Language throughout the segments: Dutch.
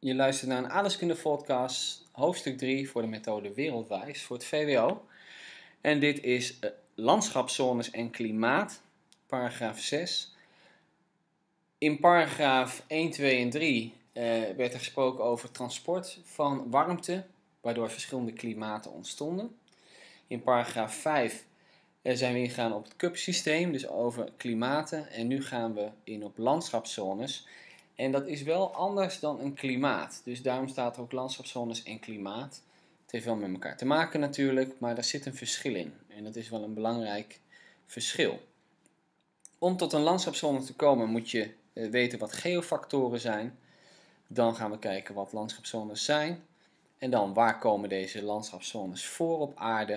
Je luistert naar een aardrijkskunde podcast, hoofdstuk 3 voor de methode Wereldwijs voor het VWO. En dit is landschapszones en klimaat, paragraaf 6. In paragraaf 1, 2 en 3 werd er gesproken over transport van warmte, waardoor verschillende klimaten ontstonden. In paragraaf 5 zijn we ingegaan op het CUP-systeem, dus over klimaten. En nu gaan we in op landschapszones. En dat is wel anders dan een klimaat. Dus daarom staat er ook landschapszones en klimaat. Het heeft wel met elkaar te maken natuurlijk, maar daar zit een verschil in. En dat is wel een belangrijk verschil. Om tot een landschapszone te komen moet je weten wat geofactoren zijn. Dan gaan we kijken wat landschapszones zijn. En dan waar komen deze landschapszones voor op aarde.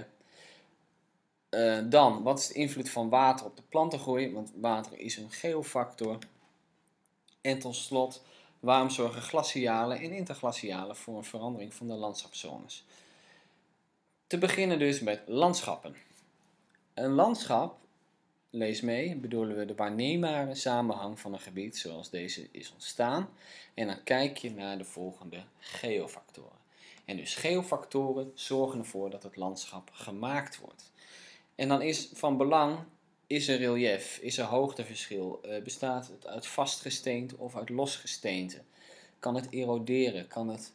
Dan, wat is de invloed van water op de plantengroei? Want water is een geofactor. En tot slot, waarom zorgen glacialen en interglacialen voor een verandering van de landschapszones? Te beginnen dus met landschappen. Een landschap, lees mee, bedoelen we de waarneembare samenhang van een gebied zoals deze is ontstaan. En dan kijk je naar de volgende geofactoren. En dus geofactoren zorgen ervoor dat het landschap gemaakt wordt. En dan is van belang, is er relief, is er hoogteverschil, bestaat het uit vast gesteente of uit los gesteente? Kan het eroderen, kan het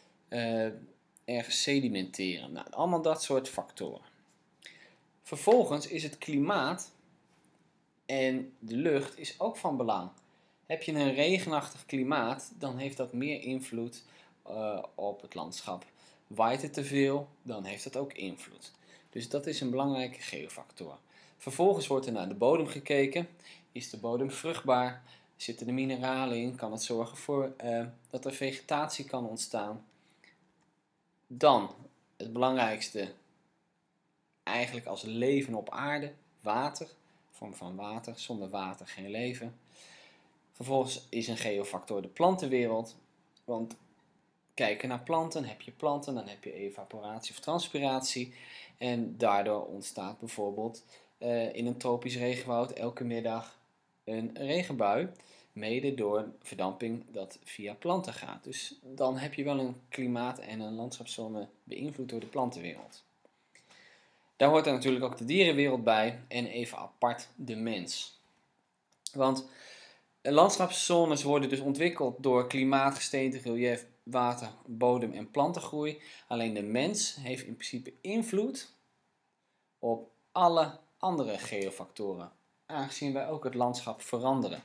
ergens sedimenteren? Nou, allemaal dat soort factoren. Vervolgens is het klimaat en de lucht is ook van belang. Heb je een regenachtig klimaat, dan heeft dat meer invloed op het landschap. Waait het te veel, dan heeft dat ook invloed. Dus dat is een belangrijke geofactor. Vervolgens wordt er naar de bodem gekeken. Is de bodem vruchtbaar? Zitten er mineralen in? Kan het zorgen voor dat er vegetatie kan ontstaan? Dan, het belangrijkste, eigenlijk als leven op aarde, water. Vorm van water, zonder water geen leven. Vervolgens is een geofactor de plantenwereld. Want kijken naar planten, dan heb je evaporatie of transpiratie. En daardoor ontstaat bijvoorbeeld in een tropisch regenwoud elke middag een regenbui. Mede door verdamping dat via planten gaat. Dus dan heb je wel een klimaat en een landschapszone beïnvloed door de plantenwereld. Daar hoort er natuurlijk ook de dierenwereld bij en even apart de mens. Want landschapszones worden dus ontwikkeld door klimaat, gesteente, relief, water, bodem en plantengroei. Alleen de mens heeft in principe invloed op alle andere geofactoren, aangezien wij ook het landschap veranderen.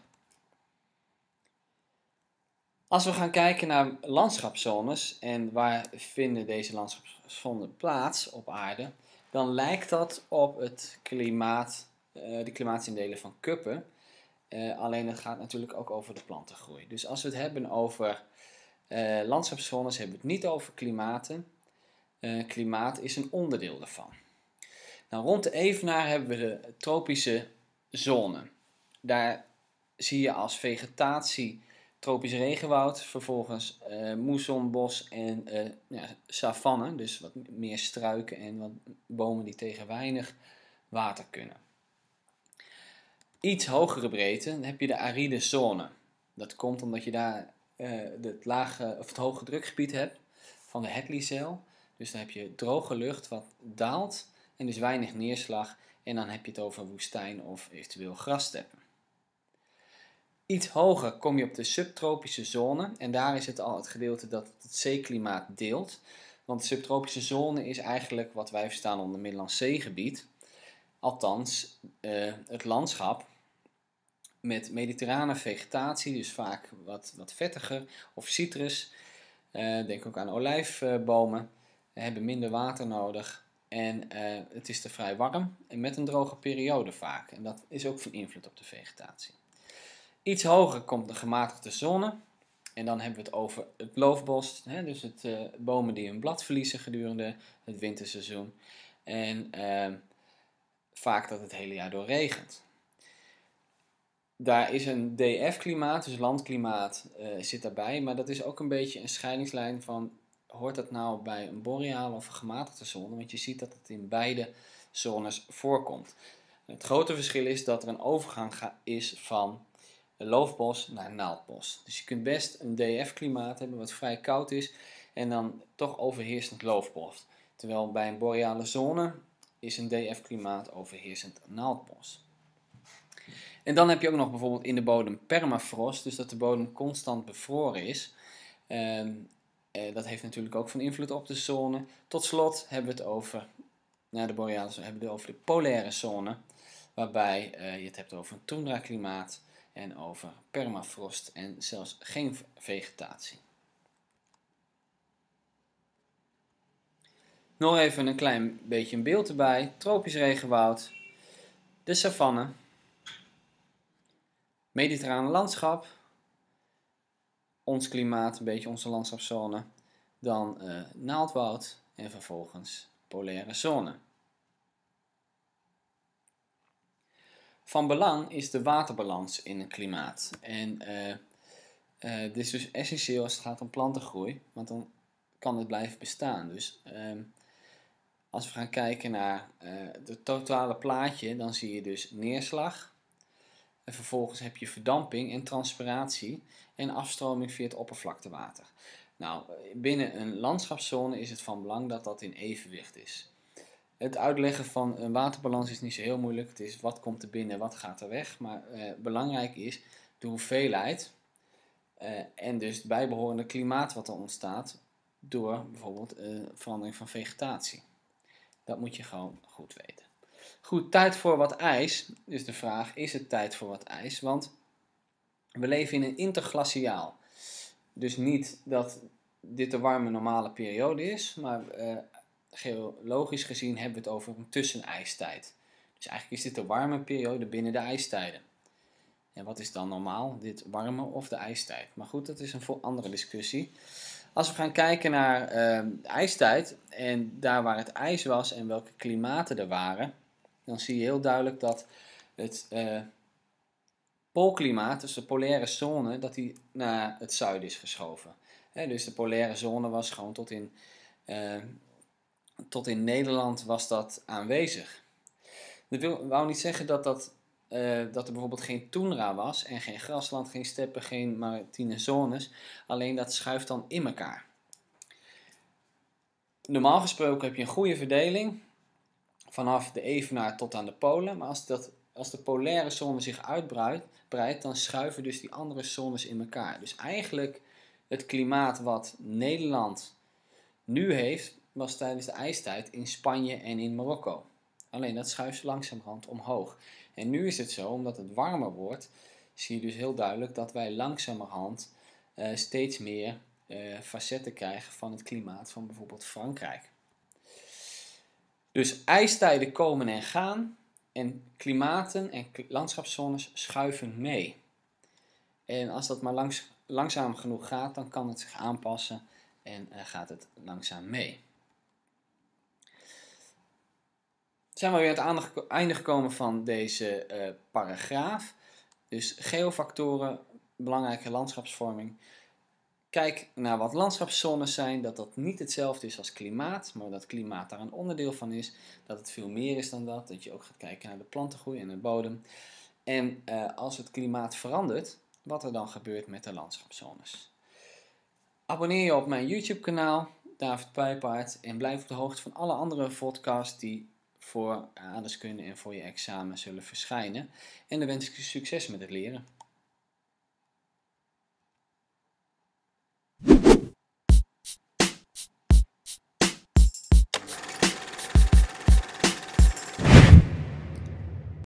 Als we gaan kijken naar landschapszones en waar vinden deze landschapszones plaats op aarde, dan lijkt dat op het klimaat, de klimaatindelen van Köppen. Alleen het gaat natuurlijk ook over de plantengroei. Dus als we het hebben over landschapszones, hebben we het niet over klimaten. Klimaat is een onderdeel daarvan. Nou, rond de evenaar hebben we de tropische zone. Daar zie je als vegetatie tropisch regenwoud, vervolgens moessonbos en savanne, dus wat meer struiken en wat bomen die tegen weinig water kunnen. Iets hogere breedte, dan heb je de aride zone. Dat komt omdat je daar het hoge drukgebied hebt van de Hadley-zeil. Dus dan heb je droge lucht wat daalt en dus weinig neerslag. En dan heb je het over woestijn of eventueel grassteppen. Iets hoger kom je op de subtropische zone. En daar is het al het gedeelte dat het zeeklimaat deelt. Want de subtropische zone is eigenlijk wat wij verstaan onder Middellandse Zeegebied. Althans, het landschap met mediterrane vegetatie, dus vaak wat vettiger, of citrus. Denk ook aan olijfbomen. Hebben minder water nodig. En het is er vrij warm en met een droge periode vaak. En dat is ook van invloed op de vegetatie. Iets hoger komt de gematigde zone. En dan hebben we het over het loofbos. Dus bomen die hun blad verliezen gedurende het winterseizoen. En vaak dat het hele jaar door regent. Daar is een DF-klimaat, dus landklimaat, zit daarbij. Maar dat is ook een beetje een scheidingslijn van, hoort dat nou bij een boreale of een gematigde zone? Want je ziet dat het in beide zones voorkomt. Het grote verschil is dat er een overgang is van loofbos naar naaldbos. Dus je kunt best een DF-klimaat hebben wat vrij koud is en dan toch overheersend loofbos. Terwijl bij een boreale zone is een DF-klimaat overheersend naaldbos. En dan heb je ook nog bijvoorbeeld in de bodem permafrost, dus dat de bodem constant bevroren is. Dat heeft natuurlijk ook van invloed op de zone. Tot slot hebben we het over, de boreale zone, hebben we het over de polaire zone, waarbij je het hebt over een toendra-klimaat en over permafrost en zelfs geen vegetatie. Nog even een klein beetje een beeld erbij. Tropisch regenwoud, de savanne, mediterrane landschap, ons klimaat, een beetje onze landschapszone, dan naaldwoud en vervolgens polaire zone. Van belang is de waterbalans in een klimaat. En dit is dus essentieel als het gaat om plantengroei, want dan kan het blijven bestaan. Dus als we gaan kijken naar het totale plaatje, dan zie je dus neerslag. En vervolgens heb je verdamping en transpiratie en afstroming via het oppervlaktewater. Nou, binnen een landschapszone is het van belang dat dat in evenwicht is. Het uitleggen van een waterbalans is niet zo heel moeilijk. Het is wat komt er binnen, wat gaat er weg. Maar belangrijk is de hoeveelheid en dus het bijbehorende klimaat wat er ontstaat door bijvoorbeeld verandering van vegetatie. Dat moet je gewoon goed weten. Goed, tijd voor wat ijs. Dus de vraag, is het tijd voor wat ijs? Want we leven in een interglaciaal. Dus niet dat dit de warme normale periode is, maar geologisch gezien hebben we het over een tussenijstijd. Dus eigenlijk is dit de warme periode binnen de ijstijden. En wat is dan normaal? Dit warme of de ijstijd? Maar goed, dat is een andere discussie. Als we gaan kijken naar de ijstijd en daar waar het ijs was en welke klimaten er waren, dan zie je heel duidelijk dat het poolklimaat, dus de polaire zone, dat die naar het zuiden is geschoven. Dus de polaire zone was gewoon tot in Nederland was dat aanwezig. Dat wou niet zeggen dat er bijvoorbeeld geen toendra was en geen grasland, geen steppen, geen maritieme zones. Alleen dat schuift dan in elkaar. Normaal gesproken heb je een goede verdeling vanaf de evenaar tot aan de polen. Maar als de polaire zone zich uitbreidt, dan schuiven dus die andere zones in elkaar. Dus eigenlijk het klimaat wat Nederland nu heeft, was tijdens de ijstijd in Spanje en in Marokko. Alleen dat schuift langzamerhand omhoog. En nu is het zo, omdat het warmer wordt, zie je dus heel duidelijk dat wij langzamerhand steeds meer facetten krijgen van het klimaat van bijvoorbeeld Frankrijk. Dus ijstijden komen en gaan en klimaten en landschapszones schuiven mee. En als dat maar langzaam genoeg gaat, dan kan het zich aanpassen en gaat het langzaam mee. Zijn we weer aan het einde gekomen van deze paragraaf. Dus geofactoren, belangrijke landschapsvorming. Kijk naar wat landschapszones zijn, dat niet hetzelfde is als klimaat, maar dat klimaat daar een onderdeel van is. Dat het veel meer is dan dat je ook gaat kijken naar de plantengroei en de bodem. En als het klimaat verandert, wat er dan gebeurt met de landschapszones. Abonneer je op mijn YouTube kanaal, David Pijpaard, en blijf op de hoogte van alle andere podcasts die voor aardrijkskunde en voor je examen zullen verschijnen. En dan wens ik je succes met het leren.